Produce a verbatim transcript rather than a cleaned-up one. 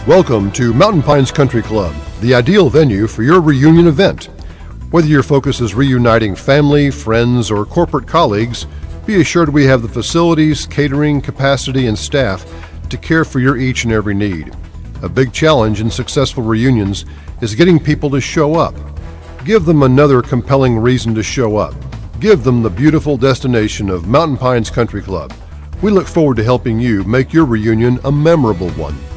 Welcome to Mountain Pines Country Club, the ideal venue for your reunion event. Whether your focus is reuniting family, friends, or corporate colleagues, be assured we have the facilities, catering, capacity, and staff to care for your each and every need. A big challenge in successful reunions is getting people to show up. Give them another compelling reason to show up. Give them the beautiful destination of Mountain Pines Country Club. We look forward to helping you make your reunion a memorable one.